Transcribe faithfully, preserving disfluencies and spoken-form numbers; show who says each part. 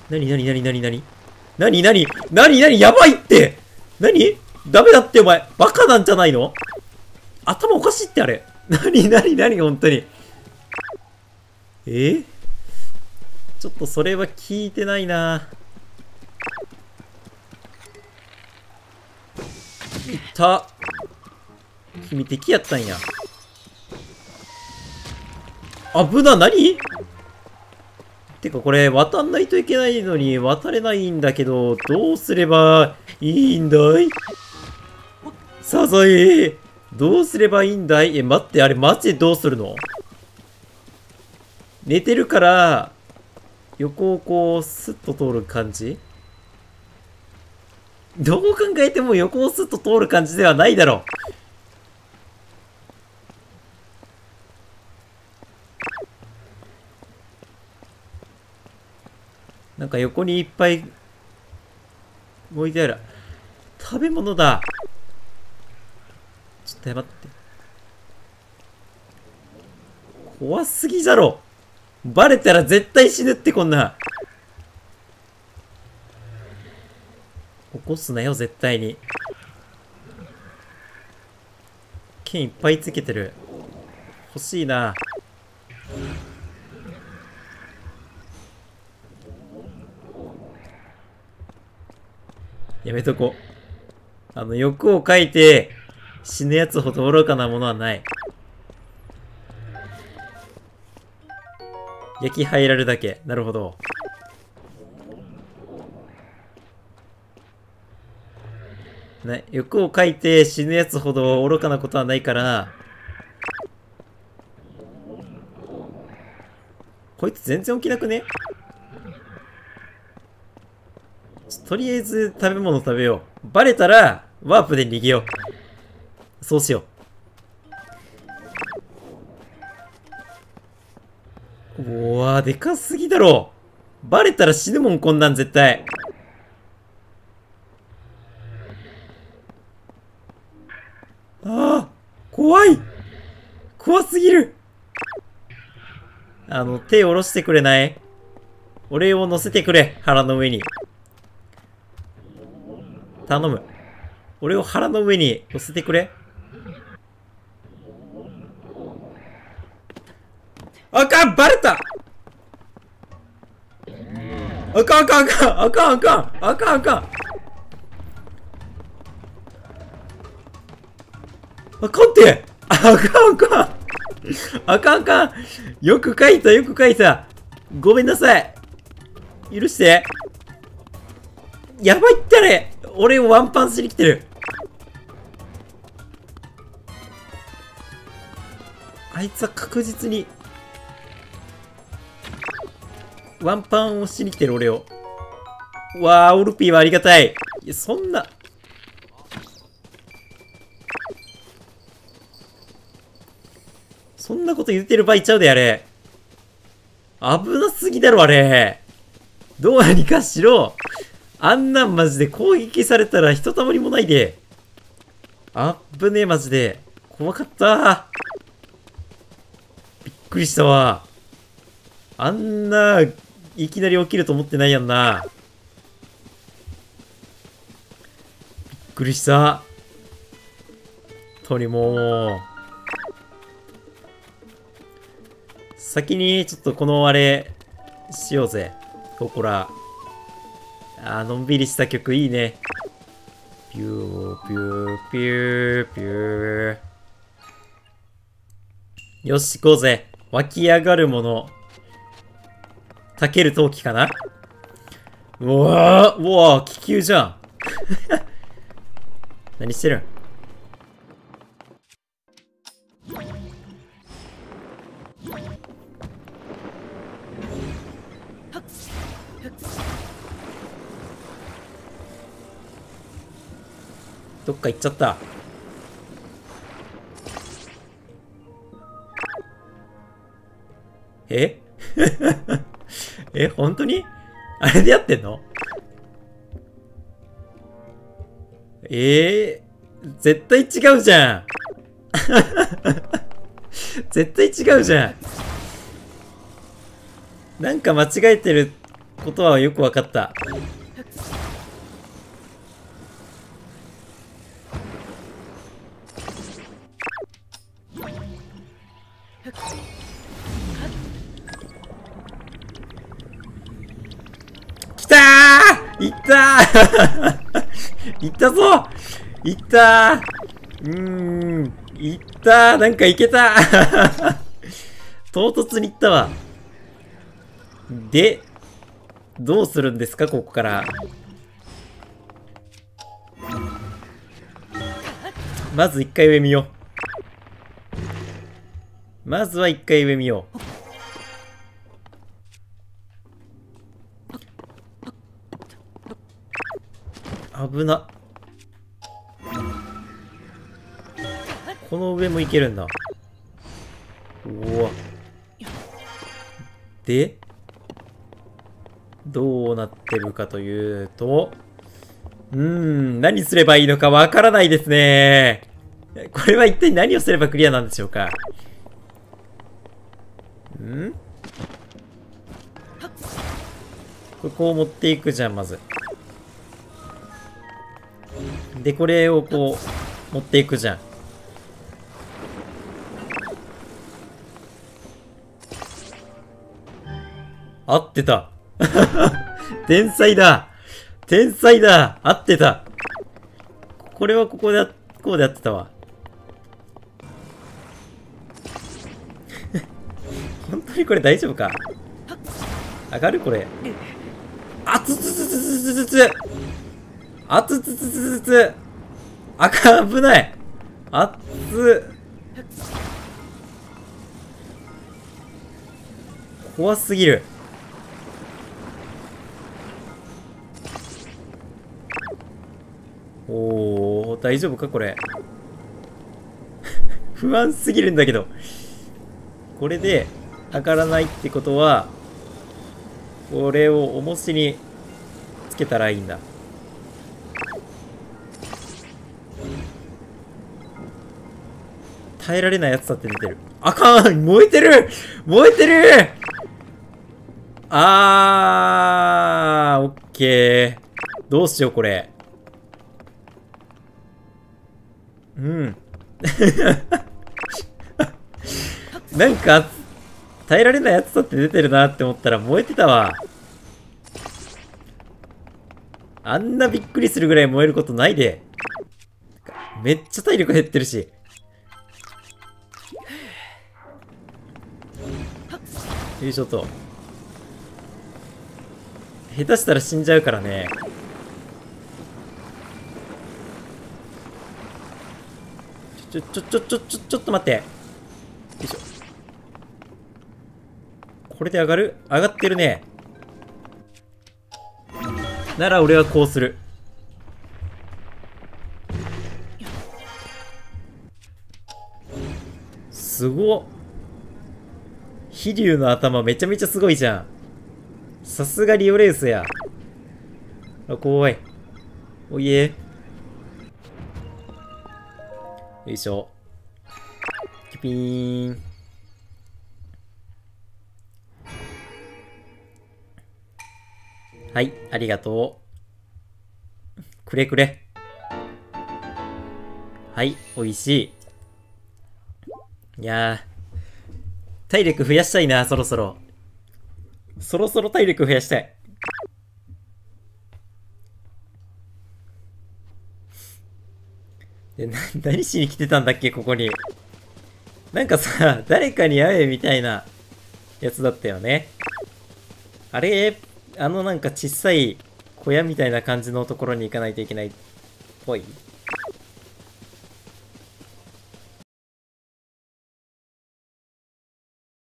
Speaker 1: なになになになになになになになになにやばいって。なにダメだってお前。バカなんじゃないの？頭おかしいってあれ。なになになに本当に。えー、ちょっとそれは聞いてないな。いた。君敵やったんや。危な、何？てかこれ渡んないといけないのに渡れないんだけど、どうすればいいんだい？サザエ、どうすればいいんだい？え、待って、あれマジでどうするの？寝てるから、横をこう、スッと通る感じ？どう考えても横をスッと通る感じではないだろう。なんか横にいっぱい置いてある。食べ物だ。ちょっと待って。怖すぎだろ。バレたら絶対死ぬってこんな。起こすなよ、絶対に。剣いっぱいつけてる。欲しいな。やめとこ。あの、欲をかいて死ぬやつほど愚かなものはない。焼き入られるだけ。なるほど。ね、欲をかいて死ぬやつほど愚かなことはないから、こいつ全然起きなくね？とりあえず食べ物食べよう。バレたらワープで逃げよう。そうしよう。うわー、でかすぎだろ。バレたら死ぬもん、こんなん絶対。ああ、怖い。怖すぎる。あの、手下ろしてくれない？俺を乗せてくれ、腹の上に。頼む。俺を腹の上に乗せてくれ。あかん、バレた。あかんあかんあかんあかんあかんあかんあかんあかんって。あかんあかんあかんあかん。よく書いたよく書いた。ごめんなさい。許して。やばいってあれ。俺をワンパンしに来てる。あいつは確実にワンパンをしに来てる俺を。わあ、オルピーはありがたい。いや、そんな。そんなこと言ってる場合ちゃうで、あれ。危なすぎだろ、あれ。どうにかしろ。あんなんマジで攻撃されたらひとたまりもないで。あっぶねえ、マジで。怖かった。びっくりしたわ。あんな、いきなり起きると思ってないやんな。びっくりした。とにもう。先にちょっとこのあれ、しようぜ。ここら。あー、のんびりした曲いいね。ピュー、ピュー、ピュー、ピュー。よし、行こうぜ。湧き上がるもの。たける陶器かな。うわー、うわー、気球じゃん。何してるん？どっか行っちゃった。ええ、本当にあれでやってんの？ええー、絶対違うじゃん。絶対違うじゃん。なんか間違えてることはよくわかった。きたー、いったーいったぞ、いったー、うーん、いったー、なんかいけた唐突にいったわ。で、どうするんですか、ここから。まず一回上見よう。まずは一回上見よう。危な。この上もいけるんだ。うわ。で、どうなってるかというと、うーん、何すればいいのかわからないですね。これは一体何をすればクリアなんでしょうか。ん？ここを持っていくじゃん、まず。で、これをこう、持っていくじゃん。合ってた。天才だ。天才だ。合ってた。これはここで、こうでやってたわ。本当にこれ大丈夫か？上がるこれ。あつつつつつつつあつつつつつつあかん、危ない。あっつ。怖すぎる。おー、大丈夫かこれ。不安すぎるんだけど。これで上がらないってことは、これを重しにつけたらいいんだ。耐えられないやつだって出てる。あかん、燃えてる、燃えてる。あー、オッケー。どうしようこれ。うん。なんか、耐えられないやつだって出てるなって思ったら燃えてたわ。あんなびっくりするぐらい燃えることないで。めっちゃ体力減ってるし。よいしょと。下手したら死んじゃうからね。ちょ、ちょ、ちょ、ちょ、ちょ、ちょっと待って。よいしょ。これで上がる？上がってるね。なら俺はこうする。すごっ。飛竜の頭めちゃめちゃすごいじゃん。さすがリオレウスや。あ、怖い。おいえ。よいしょ。キュピーン。はい、ありがとう。くれくれ。はい、おいしい。いやー。体力増やしたいな、そろそろ。そろそろ体力増やしたい。で、な、何しに来てたんだっけ、ここに。なんかさ、誰かに会えみたいなやつだったよね。あれ、あのなんか小さい小屋みたいな感じのところに行かないといけないっぽい。